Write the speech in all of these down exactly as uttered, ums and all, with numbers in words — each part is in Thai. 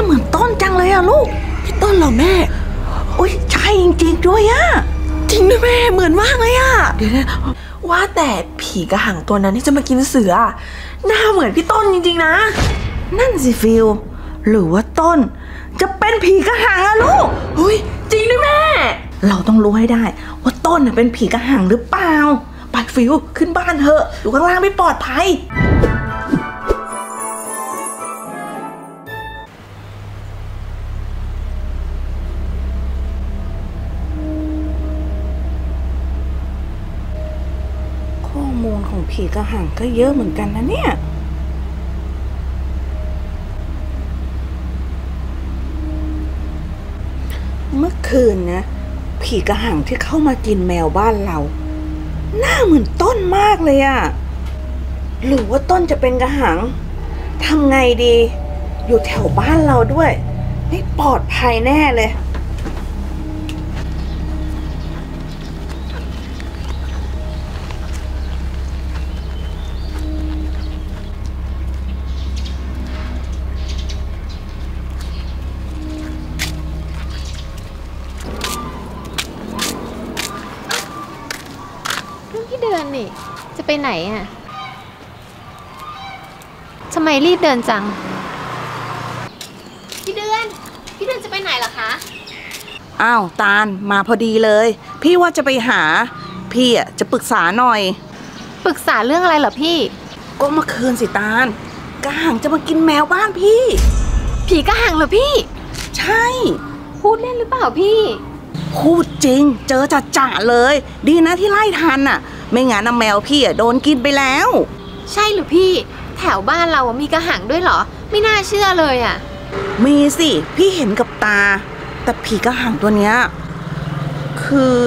เหมือนต้นจังเลยอะลูกพี่ต้นเหรอแม่โอ๊ยใช่จริงๆด้วยอะจริงด้วยแม่เหมือนมากเลยอะเดี๋ยวนะว่าแต่ผีกระหังตัวนั้นที่จะมากินเสือหน้าเหมือนพี่ต้นจริงๆนะนั่นสิฟิลหรือว่าต้นจะเป็นผีกระหังอะลูกเฮ้ยจริงด้วยแม่เราต้องรู้ให้ได้ว่าต้นเป็นผีกระหังหรือเปล่าไปฟิลขึ้นบ้านเถอะอยู่ข้างล่างไม่ปลอดภัยข้อมูลของผีกระหังก็เยอะเหมือนกันนะเนี่ยเมื่อคืนนะผีกระหังที่เข้ามากินแมวบ้านเราหน้าเหมือนต้นมากเลยอะหรือว่าต้นจะเป็นกระหังทำไงดีอยู่แถวบ้านเราด้วยไม่ปลอดภัยแน่เลยพี่เดือนนี่จะไปไหนอ่ะทำไมรีบเดินจังพี่เดือนพี่เดือนจะไปไหนล่ะคะอ้าวตาลมาพอดีเลยพี่ว่าจะไปหาพี่อ่ะจะปรึกษาหน่อยปรึกษาเรื่องอะไรเหรอพี่ก็เมื่อคืนสิตาลกระหังจะมากินแมวบ้านพี่ผีกระหังเหรอพี่ใช่พูดเล่นหรือเปล่าพี่พูดจริงเจอจ่าๆเลยดีนะที่ไล่ทันอ่ะไม่งั้นแมวพี่อ่ะโดนกินไปแล้วใช่หรือพี่แถวบ้านเรามีกระหังด้วยเหรอไม่น่าเชื่อเลยอ่ะมีสิพี่เห็นกับตาแต่ผีกระหังตัวเนี้ยคือ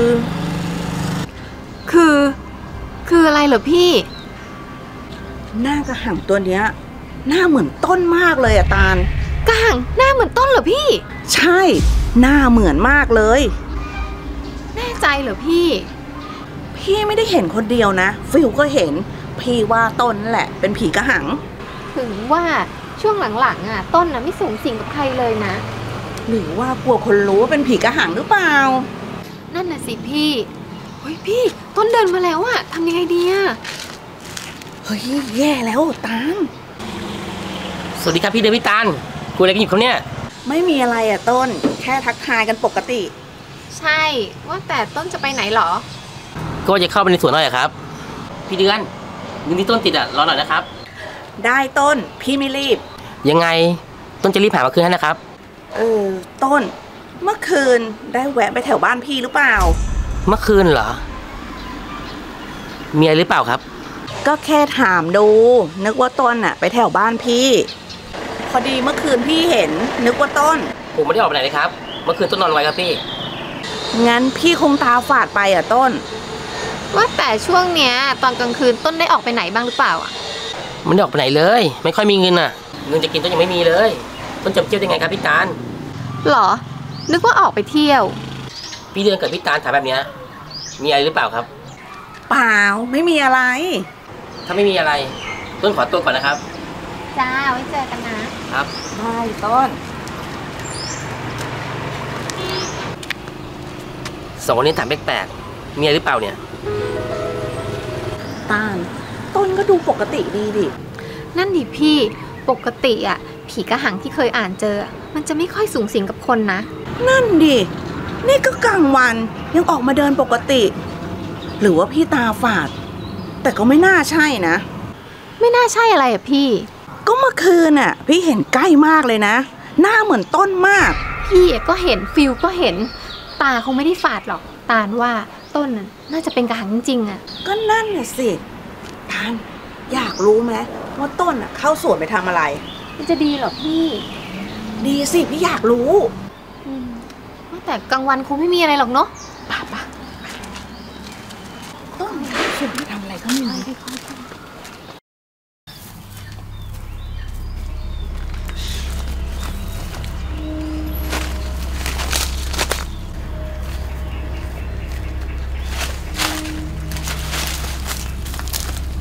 คือคืออะไรเหรอพี่หน้ากระหังตัวเนี้ยหน้าเหมือนต้นมากเลยอะตาลกระหังหน้าเหมือนต้นเหรอพี่ใช่หน้าเหมือนมากเลยแน่ใจเหรอพี่พี่ไม่ได้เห็นคนเดียวนะฟิวก็เห็นพี่ว่าต้นแหละเป็นผีกระหังถึงว่าช่วงหลังๆอ่ะต้นน่ะไม่สูงสิงกับใครเลยนะหรือว่ากลัวคนรู้ว่าเป็นผีกระหังหรือเปล่านั่นน่ะสิพี่เฮ้ยพี่ต้นเดินมาแล้วอะทำยังไงดีอะเฮ้ยแย่แล้วตาลสวัสดีครับพี่เดวิดตาลคุยอะไรกันอยู่ครับเนี่ยไม่มีอะไรอะต้นแค่ทักทายกันปกติใช่ว่าแต่ต้นจะไปไหนหรอก็จะเข้าไปในสวนหน่อยครับพี่เดือนเงินที่ต้นติดอะรอหน่อยนะครับได้ต้นพี่ไม่รีบยังไงต้นจะรีบหามาคืนให้นะครับเออต้นเมื่อคืนได้แวะไปแถวบ้านพี่หรือเปล่าเมื่อคืนเหรอมีอะไรหรือเปล่าครับก็แค่ถามดูนึกว่าต้นอะไปแถวบ้านพี่พอดีเมื่อคืนพี่เห็นนึกว่าต้นผมไม่ได้ออกไปไหนเลยครับเมื่อคืนต้นนอนไว้ครับพี่งั้นพี่คงตาฝาดไปอะต้นว่าแต่ช่วงเนี้ยตอนกลางคืนต้นได้ออกไปไหนบ้างหรือเปล่าอะไม่ได้ออกไปไหนเลยไม่ค่อยมีเงินอะเงินจะกินต้นยังไม่มีเลยต้นจะเที่ยวยังไงครับพี่ตาลหรอนึกว่าออกไปเที่ยวพี่เดือนกับพี่ตาลถามแบบนี้มีอะไรหรือเปล่าครับเปล่าไม่มีอะไรถ้าไม่มีอะไรต้นขอตัวก่อนนะครับจ้าไว้เจอกันนะครับได้ต้นสองคนนี้ถามแปลกๆมีอะไรหรือเปล่าเนี่ยตาลต้นก็ดูปกติดีดินั่นดิพี่ปกติอ่ะผีกระหังที่เคยอ่านเจอมันจะไม่ค่อยสูงสิงกับคนนะนั่นดินี่ก็กลางวันยังออกมาเดินปกติหรือว่าพี่ตาฝาดแต่ก็ไม่น่าใช่นะไม่น่าใช่อะไรอ่ะพี่ก็เมื่อคืนน่ะพี่เห็นใกล้มากเลยนะหน้าเหมือนต้นมากพี่ก็เห็นฟิลก็เห็นตาคงไม่ได้ฝาดหรอกตาลว่าต้นน่าจะเป็นกระหังจริงๆอ่ะก็นั่นน่ะสิตาลอยากรู้ไหมว่าต้นอ่ะเข้าสวนไปทำอะไรมันจะดีหรอพี่ดีสิพี่อยากรู้แต่กลางวันคงไม่มีอะไรหรอกเนาะป่ะป่ะต้นสวนไปทำอะไรก็ไม่รู้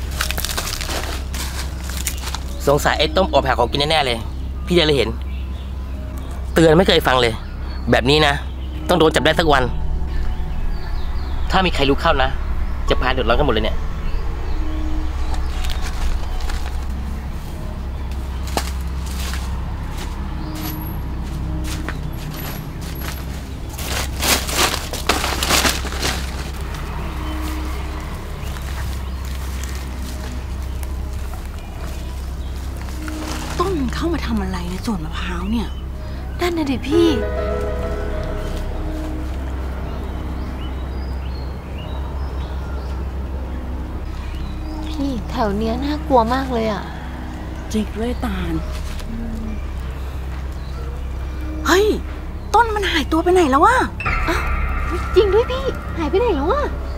สงสัยไอ้ต้มอบแผลของกินแน่ๆเลยพี่เดือนเลยเห็นเตือนไม่เคยฟังเลยแบบนี้นะต้องโดนจับได้สักวันถ้ามีใครรู้เข้านะจะพาเดือดร้อนกันหมดเลยเนี่ยต้นมันเข้ามาทำอะไรในสวนมะพร้าวเนี่ยนั่นน่ะดิพี่พี่แถวเนี้ยน่ากลัวมากเลยอ่ะจริงด้วยตาลเฮ้ยต้นมันหายตัวไปไหนแล้ววะอ้าวจริงด้วยพี่หายไปไหนแล้ววะ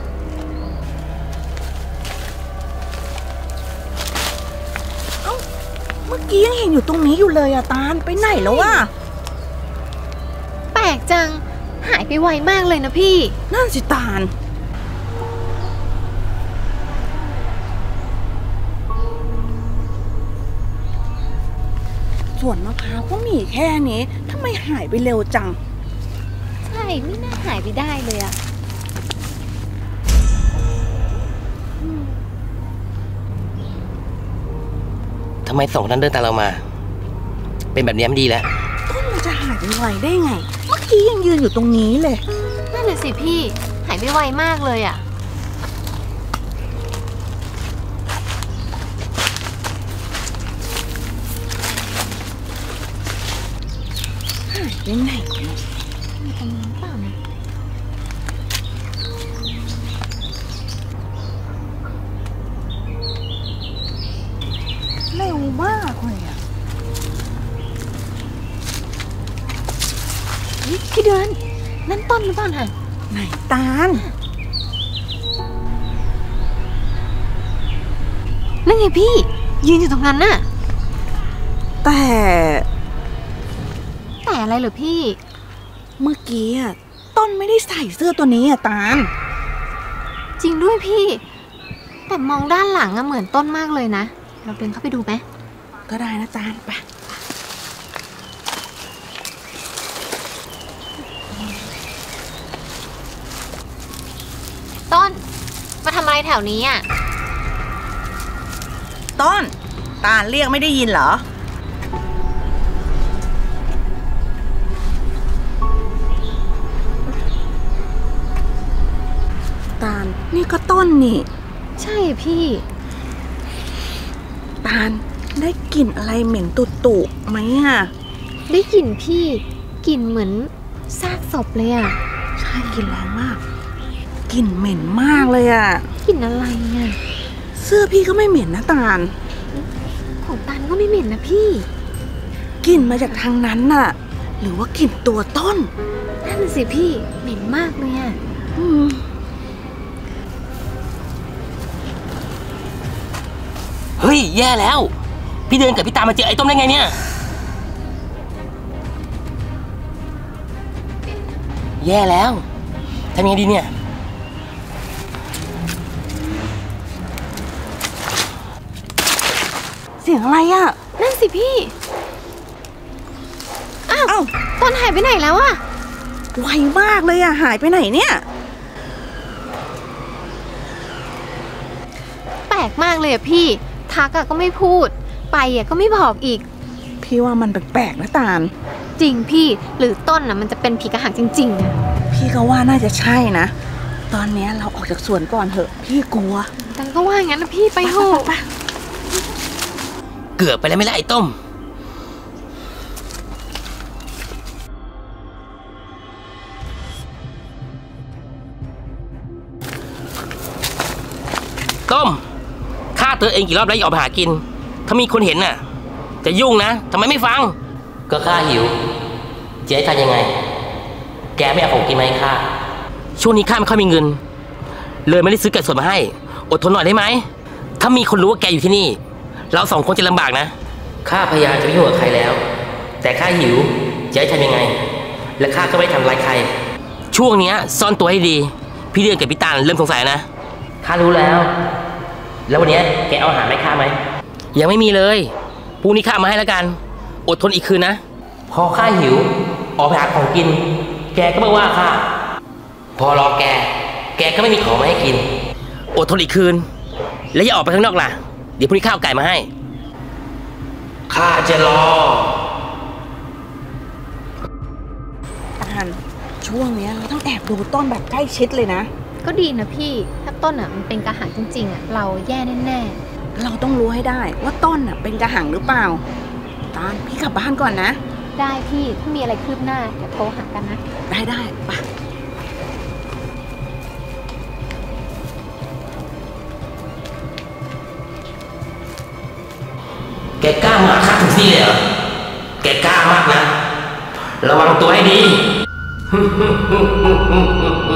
เอ้าเมื่อกี้ยังเห็นอยู่ตรงนี้อยู่เลยอะตาลไปไหนแล้ววะแปลกจังหายไปไวมากเลยนะพี่นั่นสิตาลสวนมะพร้าวก็มีแค่นี้ทำไมหายไปเร็วจังใช่ไม่น่าหายไปได้เลยอะทำไมสองคนนั้นเดินตามเรามาเป็นแบบนี้ไม่ดีแล้วต้นมันจะหายไปไวได้ไงเมื่อกี้ยังยืนอยู่ตรงนี้เลยนั่นแหละสิพี่หายไปไวมากเลยอะไปไหนมีตรงนี้เปล่านะเร็วมากเลยอ่ะพี่เดือนนั่นต้นหรือเปล่าน่ะไหนตาลนั่นไงพี่ยืนอยู่ตรงนั้นน่ะแต่แต่อะไรเหรอพี่เมื่อกี้อ่ะต้นไม่ได้ใส่เสื้อตัวนี้อ่ะตาลจริงด้วยพี่แต่มองด้านหลังอะเหมือนต้นมากเลยนะเราเดินเข้าไปดูไหมก็ได้นะตาลไปต้นมาทำอะไรแถวนี้อ่ะต้นตาลเรียกไม่ได้ยินเหรอตาลนี่ก็ต้นนี่ใช่พี่ตาลได้กลิ่นอะไรเหม็นตุ่ๆไหมอ่ะได้กลิ่นพี่กลิ่นเหมือนซากศพเลยอ่ะใช่กลิ่นแรงมากกลิ่นเหม็นมากเลยอ่ะกลิ่นอะไรอ่ะเสื้อพี่ก็ไม่เหม็นนะตาลของตาลก็ไม่เหม็นนะพี่กลิ่นมาจากทางนั้นน่ะหรือว่ากลิ่นตัวต้นนั่นสิพี่เหม็นมากเลยอ่ะอืมเฮ้ยแย่แล้วพี่เดินกับพี่ตามมาเจอไอ้ต้มได้ไงเนี่ยแย่แล้วทำยังไงดีเนี่ยเสียงอะไรอ่ะนั่นสิพี่อ้าวต้นหายไปไหนแล้วอ่ะไวมากเลยอ่ะหายไปไหนเนี่ยแปลกมากเลยอ่ะพี่ทักก็ไม่พูดไปอ่ะก็ไม่บอกอีกพี่ว่ามันแปลกๆนะตาลจริงพี่หรือต้นน่ะมันจะเป็นผีกระหังจริงๆอ่ะพี่ก็ว่าน่าจะใช่นะตอนนี้เราออกจากสวนก่อนเถอะพี่กลัวแต่ก็ว่างั้นนะพี่ไปเถอะเกือบไปแล้วไม่ละไอ้ต้มต้มฆ่าเธอเองกี่รอบแล้วอย่าออกไปหากินถ้ามีคนเห็นน่ะจะยุ่งนะทำไมไม่ฟังก็ข้าหิวจะให้ทำยังไงแกไม่เอาของกินมาให้ข้าช่วงนี้ข้าไม่ค่อยมีเงินเลยไม่ได้ซื้อไก่สดมาให้อดทนหน่อยได้ไหมถ้ามีคนรู้ว่าแกอยู่ที่นี่เราสองคนจะลำบากนะข้าพยายามจะไม่ยุ่งกับใครแล้วแต่ข้าหิวจะให้ทำยังไงและข้าก็ไม่ทำร้ายใครช่วงนี้ซ่อนตัวให้ดีพี่เดือนกับพี่ตาลเริ่มสงสัยนะข้ารู้แล้วแล้ววันนี้แกเอาอาหารให้ข้าไหมยังไม่มีเลยพรุ่งนี้ข้ามาให้แล้วกันอดทนอีกคืนนะพอข้าหิวออกไปหาของกิน แกก็ไม่ว่าข้าพอรอแก แกก็ไม่มีของมาให้กินอดทนอีกคืน แล้วอย่าออกไปข้างนอกล่ะ เดี๋ยวพรุ่งนี้ข้าวไก่มาให้ข้าจะรอตาลช่วงนี้เราต้องแอบดูต้นแบบใกล้ชิดเลยนะก็ดีนะพี่ถ้าต้นอ่ะมันเป็นกระหังจริงๆอ่ะเราแย่แน่ๆเราต้องรู้ให้ได้ว่าต้นอ่ะเป็นกระหังหรือเปล่าตาลพี่กลับบ้านก่อนนะได้พี่ถ้ามีอะไรคืบหน้าเดี๋ยวโทรหากันนะได้ได้ไปแกกล้ามาฆ่าถึงที่เลยเหรอแกกล้ามากนะระวังตัวให้ดี